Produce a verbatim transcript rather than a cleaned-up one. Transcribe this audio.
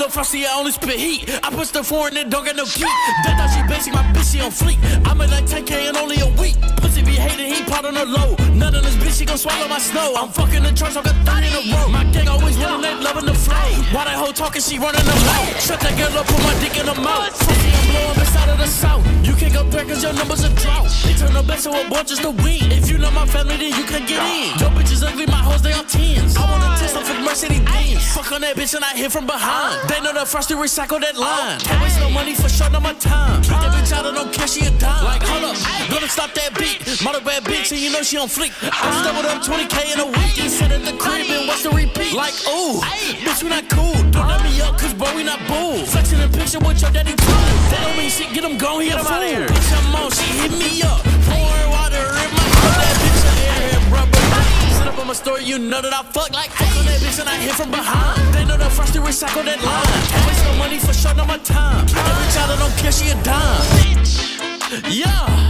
no frosty, I only spit heat. I push the foreign and don't get no geek. That thought she basic, my bitch, she on fleek. I made like ten K in only a week. Pussy be hating, he pot on the low. None of this bitch, she gon' swallow my snow. I'm fucking the church, I got thirty in a row. My gang always winning, they loving the flow. Why that hoe talking, she running the mouth. Shut that girl up, put my dick in her mouth. Pussy, I'm blowing this out of the south. You can't compare cause your numbers are drought. They turn the best to a boy just to win. If you know my family, then you can get in. Your bitch is ugly, my hoes, they all tens. I wanna test off with Mercedes Benz. Fuck on that bitch and I hit from behind. They know the first to recycle that line. Can't waste no money for short, no my time. Keep that bitch out, I don't care, she a dime. Like, hold up, gonna stop that beat. Model bad bitch, and you know she on fleek. I just doubled up twenty K in a week. You sit at the crib and watch the repeat. Like, ooh, bitch, we not cool. Don't let me up, cause bro, we not bull. Flexing a picture with your daddy too. That don't mean shit, get him gone, he a fool. Bitch, I'm on, she hit me up. Pouring water in my cup, that bitch a airhead rubber. Sit up on my story, you know that I fuck like fuck on that bitch and I hit from behind. They know the first to recycle that line. Can't waste no money for short, no my time. Every child I don't care, she a dime. Yeah.